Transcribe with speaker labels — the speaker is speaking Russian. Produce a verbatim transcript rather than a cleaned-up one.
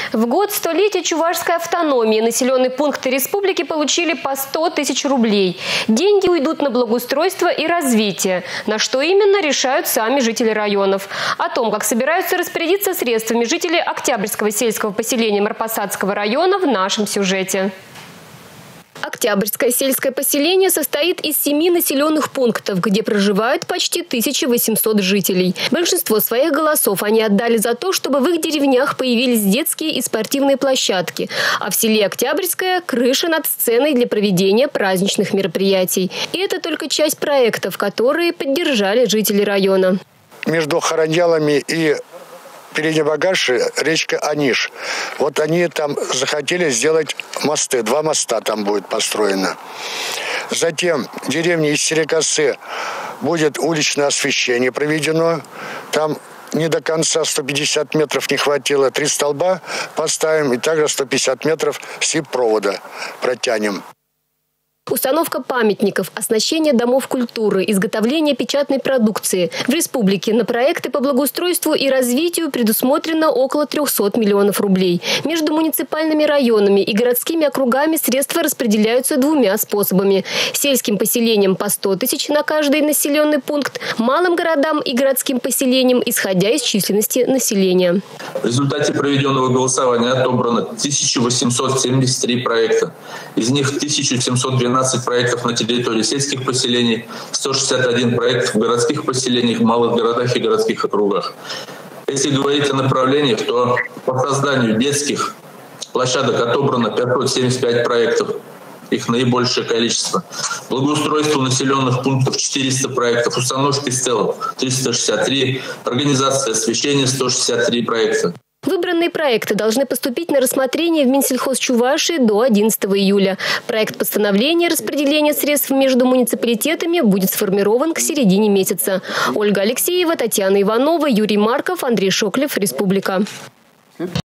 Speaker 1: В год столетия чувашской автономии населенные пункты республики получили по сто тысяч рублей. Деньги уйдут на благоустройство и развитие. На что именно, решают сами жители районов. О том, как собираются распорядиться средствами жители Октябрьского сельского поселения Марпасадского района, в нашем сюжете. Октябрьское сельское поселение состоит из семи населенных пунктов, где проживают почти тысяча восемьсот жителей. Большинство своих голосов они отдали за то, чтобы в их деревнях появились детские и спортивные площадки, а в селе Октябрьское – крыша над сценой для проведения праздничных мероприятий. И это только часть проектов, которые поддержали жители района.
Speaker 2: Между Хараньялами и Переднебагаши речка Аниш. Вот они там захотели сделать мосты. Два моста там будет построено. Затем в деревне Исерекосы будет уличное освещение проведено. Там не до конца сто пятьдесят метров не хватило. Три столба поставим и также сто пятьдесят метров сип-провода протянем.
Speaker 1: Установка памятников, оснащение домов культуры, изготовление печатной продукции. В республике на проекты по благоустройству и развитию предусмотрено около трёхсот миллионов рублей. Между муниципальными районами и городскими округами средства распределяются двумя способами. Сельским поселениям по сто тысяч на каждый населенный пункт, малым городам и городским поселениям, исходя из численности населения.
Speaker 3: В результате проведенного голосования отобрано тысяча восемьсот семьдесят три проекта. Из них тысяча семьсот двенадцать проектов на территории сельских поселений, сто шестьдесят один проект в городских поселениях, малых городах и городских округах. Если говорить о направлениях, то по созданию детских площадок отобрано пятьсот семьдесят пять проектов, их наибольшее количество. Благоустройство населенных пунктов четыреста проектов, установки стелов триста шестьдесят три, организация освещения сто шестьдесят три проекта.
Speaker 1: Выбранные проекты должны поступить на рассмотрение в Минсельхоз Чувашии до одиннадцатого июля. Проект постановления распределения средств между муниципалитетами будет сформирован к середине месяца. Ольга Алексеева, Татьяна Иванова, Юрий Марков, Андрей Шоклев, Республика.